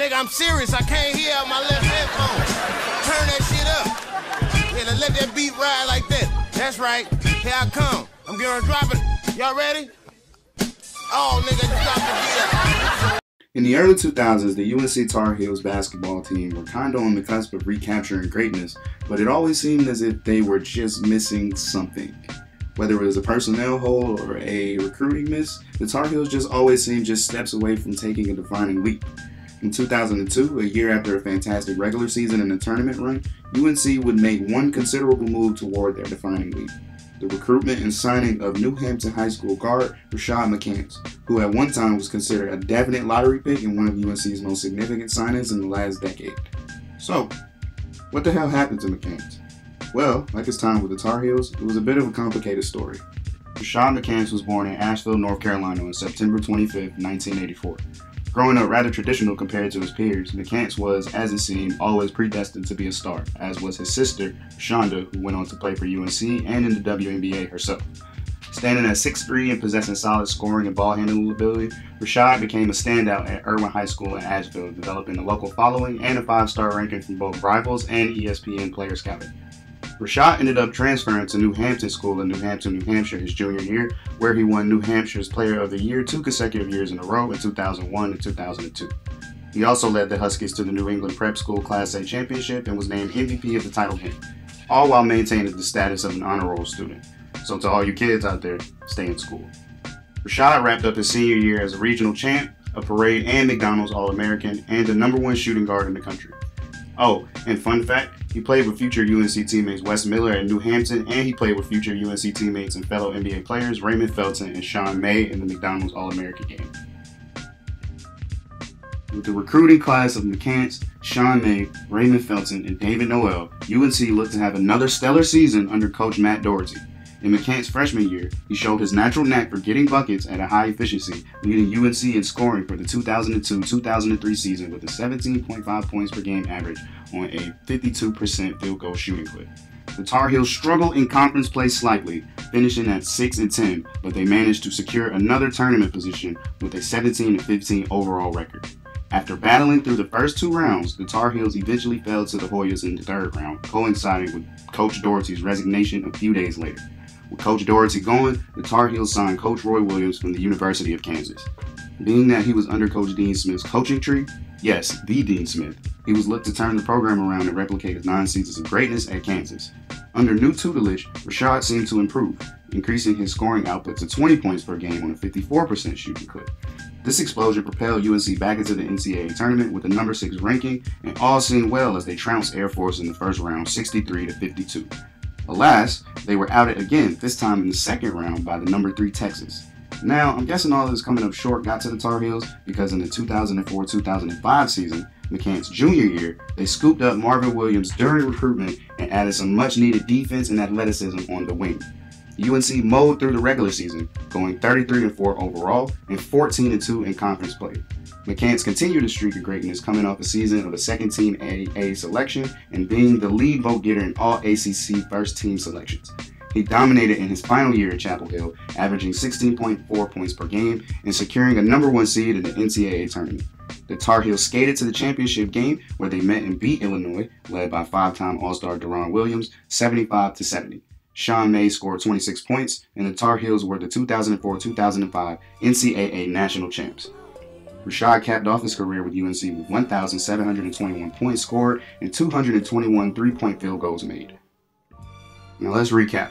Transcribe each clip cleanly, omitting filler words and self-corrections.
Nigga, I'm serious. I can't hear out my left headphone. Turn that shit up. Yeah, let that beat ride like that. That's right. Here I come. I'm gonna drop it. Y'all ready? Oh, nigga, drop the beat up. In the early 2000s, the UNC Tar Heels basketball team were kinda on the cusp of recapturing greatness, but it always seemed as if they were just missing something. Whether it was a personnel hole or a recruiting miss, the Tar Heels just always seemed just steps away from taking a defining leap. In 2002, a year after a fantastic regular season and a tournament run, UNC would make one considerable move toward their defining leap: the recruitment and signing of New Hampton High School guard Rashad McCants, who at one time was considered a definite lottery pick and one of UNC's most significant signings in the last decade. So, what the hell happened to McCants? Well, like his time with the Tar Heels, it was a bit of a complicated story. Rashad McCants was born in Asheville, North Carolina on September 25, 1984. Growing up rather traditional compared to his peers, McCants was, as it seemed, always predestined to be a star, as was his sister, Shonda, who went on to play for UNC and in the WNBA herself. Standing at 6'3" and possessing solid scoring and ball handling ability, Rashad became a standout at Irwin High School in Asheville, developing a local following and a 5-star ranking from both Rivals and ESPN Player Scouting. Rashad ended up transferring to New Hampton School in New Hampton, New Hampshire his junior year, where he won New Hampshire's Player of the Year 2 consecutive years in a row in 2001 and 2002. He also led the Huskies to the New England Prep School Class A championship and was named MVP of the title game, all while maintaining the status of an honor roll student. So to all you kids out there, stay in school. Rashad wrapped up his senior year as a regional champ, a parade and McDonald's All-American, and the #1 shooting guard in the country. Oh, and fun fact, he played with future UNC teammates Wes Miller at New Hampton, and he played with future UNC teammates and fellow NBA players Raymond Felton and Sean May in the McDonald's All-American game. With the recruiting class of McCants, Sean May, Raymond Felton, and David Noel, UNC looked to have another stellar season under coach Matt Doherty. In McCants' freshman year, he showed his natural knack for getting buckets at a high efficiency, leading UNC in scoring for the 2002-2003 season with a 17.5 points per game average on a 52% field goal shooting clip. The Tar Heels struggled in conference play slightly, finishing at 6-10, but they managed to secure another tournament position with a 17-15 overall record. After battling through the first 2 rounds, the Tar Heels eventually fell to the Hoyas in the 3rd round, coinciding with Coach Doherty's resignation a few days later. With Coach Doherty gone, the Tar Heels signed Coach Roy Williams from the University of Kansas. Being that he was under Coach Dean Smith's coaching tree, yes, the Dean Smith, he was looked to turn the program around and replicate his 9 seasons of greatness at Kansas. Under new tutelage, Rashad seemed to improve, increasing his scoring output to 20 points per game on a 54% shooting clip. This explosion propelled UNC back into the NCAA tournament with a #6 ranking, and all seemed well as they trounced Air Force in the first round 63-52. Alas, they were outed again, this time in the 2nd round by the #3 Texas. Now, I'm guessing all this coming up short got to the Tar Heels because in the 2004-2005 season, McCants' junior year, they scooped up Marvin Williams during recruitment and added some much-needed defense and athleticism on the wing. UNC mowed through the regular season, going 33-4 overall and 14-2 in conference play. McCants continued a streak of greatness, coming off a season of a second-team AA selection and being the lead vote-getter in all ACC first-team selections. He dominated in his final year at Chapel Hill, averaging 16.4 points per game and securing a #1 seed in the NCAA tournament. The Tar Heels skated to the championship game where they met and beat Illinois, led by 5-time All-Star Deron Williams, 75-70. Sean May scored 26 points, and the Tar Heels were the 2004-2005 NCAA national champs. Rashad capped off his career with UNC with 1,721 points scored and 221 3-point field goals made. Now let's recap.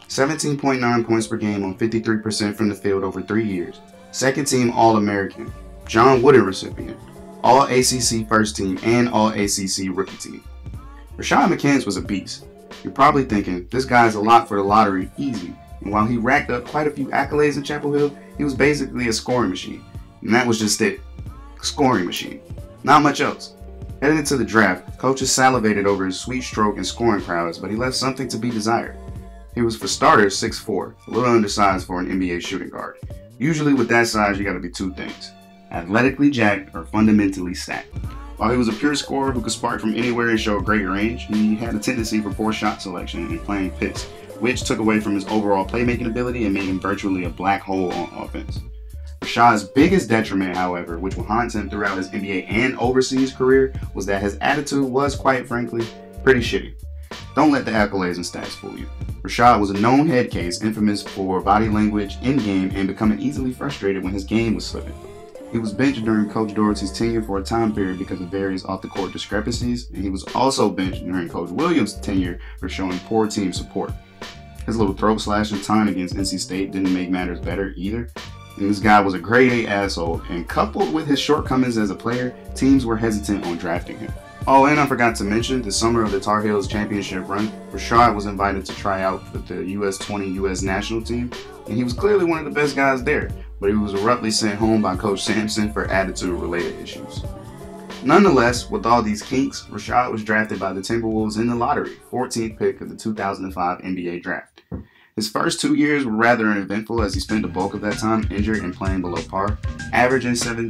17.9 points per game on 53% from the field over 3 years. 2nd team All-American. John Wooden recipient. All-ACC first team and All-ACC rookie team. Rashad McCants was a beast. You're probably thinking, this guy's a lot for the lottery, easy. And while he racked up quite a few accolades in Chapel Hill, he was basically a scoring machine. And that was just it. Scoring machine. Not much else. Heading into the draft, coaches salivated over his sweet stroke and scoring prowess, but he left something to be desired. He was, for starters, 6'4", a little undersized for an NBA shooting guard. Usually with that size, you gotta be 2 things: athletically jacked or fundamentally stacked. While he was a pure scorer who could spark from anywhere and show great range, he had a tendency for poor shot selection and playing piss, which took away from his overall playmaking ability and made him virtually a black hole on offense. Rashad's biggest detriment, however, which will haunt him throughout his NBA and overseas career, was that his attitude was, quite frankly, pretty shitty. Don't let the accolades and stats fool you. Rashad was a known head case, infamous for body language in-game and becoming easily frustrated when his game was slipping. He was benched during Coach Dorsey's tenure for a time period because of various off-the-court discrepancies, and he was also benched during Coach Williams' tenure for showing poor team support. His little throat-slashing time against NC State didn't make matters better either. And this guy was a grade A asshole, and coupled with his shortcomings as a player, teams were hesitant on drafting him. Oh, and I forgot to mention, the summer of the Tar Heels championship run, Rashad was invited to try out for the US 20 US national team, and he was clearly one of the best guys there, but he was abruptly sent home by Coach Sampson for attitude-related issues. Nonetheless, with all these kinks, Rashad was drafted by the Timberwolves in the lottery, 14th pick of the 2005 NBA draft. His first 2 years were rather uneventful as he spent the bulk of that time injured and playing below par, averaging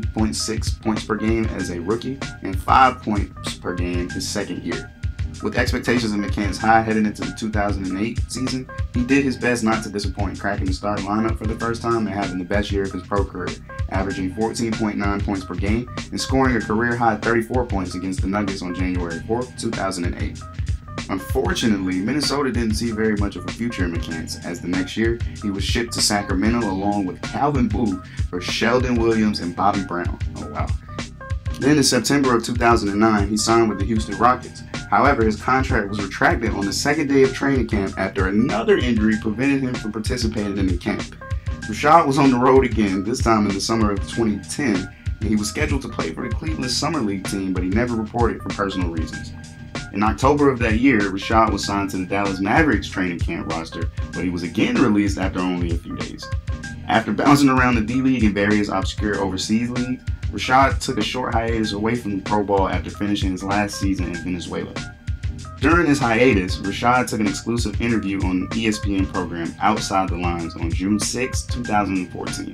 7.6 points per game as a rookie and 5 points per game his second year. With expectations in McCants high heading into the 2008 season, he did his best not to disappoint, cracking the starting lineup for the first time and having the best year of his pro career, averaging 14.9 points per game and scoring a career-high 34 points against the Nuggets on January 4, 2008. Unfortunately, Minnesota didn't see very much of a future in McCants, as the next year he was shipped to Sacramento along with Calvin Booth for Sheldon Williams and Bobby Brown. Oh wow. Then in September of 2009, he signed with the Houston Rockets. However, his contract was retracted on the second day of training camp after another injury prevented him from participating in the camp. Rashad was on the road again, this time in the summer of 2010, and he was scheduled to play for the Cleveland Summer League team, but he never reported for personal reasons. In October of that year, Rashad was signed to the Dallas Mavericks training camp roster, but he was again released after only a few days. After bouncing around the D-League and various obscure overseas leagues, Rashad took a short hiatus away from pro ball after finishing his last season in Venezuela. During his hiatus, Rashad took an exclusive interview on the ESPN program Outside the Lines on June 6, 2014.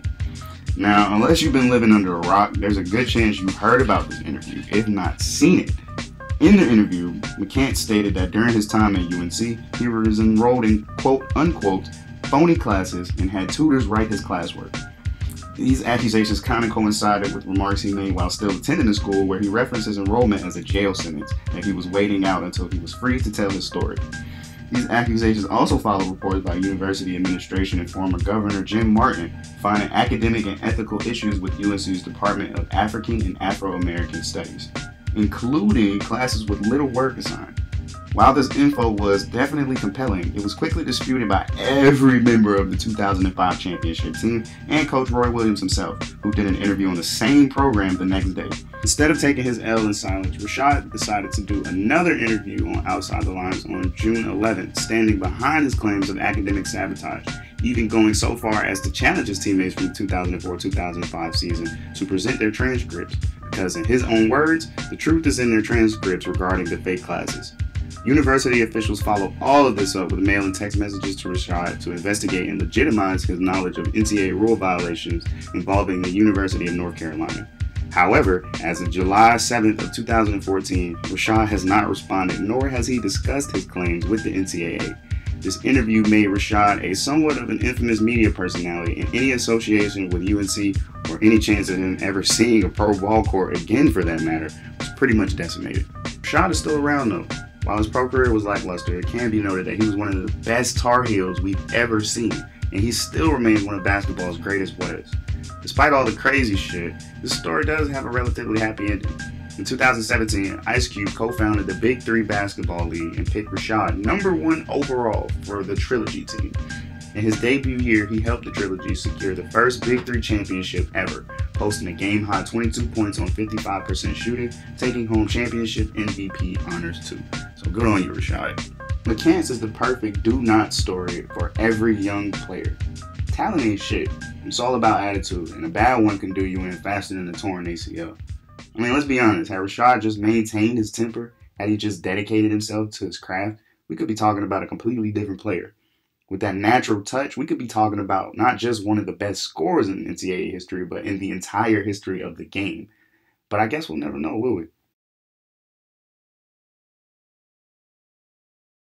Now, unless you've been living under a rock, there's a good chance you've heard about this interview, if not seen it. In the interview, McCants stated that during his time at UNC, he was enrolled in quote-unquote phony classes and had tutors write his classwork. These accusations kind of coincided with remarks he made while still attending the school, where he referenced his enrollment as a jail sentence that he was waiting out until he was free to tell his story. These accusations also followed reports by university administration and former Governor Jim Martin finding academic and ethical issues with UNC's Department of African and Afro-American Studies, including classes with little work assigned. While this info was definitely compelling, it was quickly disputed by every member of the 2005 championship team and Coach Roy Williams himself, who did an interview on the same program the next day. Instead of taking his L in silence, Rashad decided to do another interview on Outside the Lines on June 11th, standing behind his claims of academic sabotage, even going so far as to challenge his teammates from the 2004-2005 season to present their transcripts, because in his own words, the truth is in their transcripts regarding the fake classes. University officials followed all of this up with mail and text messages to Rashad to investigate and legitimize his knowledge of NCAA rule violations involving the University of North Carolina. However, as of July 7th of 2014, Rashad has not responded, nor has he discussed his claims with the NCAA. This interview made Rashad a somewhat of an infamous media personality, and any association with UNC or any chance of him ever seeing a pro ball court again for that matter was pretty much decimated. Rashad is still around though. While his pro career was lackluster, it can be noted that he was one of the best Tar Heels we've ever seen, and he still remains one of basketball's greatest players. Despite all the crazy shit, this story does have a relatively happy ending. In 2017, Ice Cube co-founded the Big Three Basketball League and picked Rashad #1 overall for the Trilogy team. In his debut year, he helped the Trilogy secure the first Big Three championship ever, posting a game-high 22 points on 55% shooting, taking home championship MVP honors too. So good on you, Rashad. McCants is the perfect do-not story for every young player. Talent ain't shit. It's all about attitude, and a bad one can do you in faster than a torn ACL. I mean, let's be honest, had Rashad just maintained his temper, had he just dedicated himself to his craft, we could be talking about a completely different player. With that natural touch, we could be talking about not just one of the best scorers in NCAA history, but in the entire history of the game. But I guess we'll never know, will we?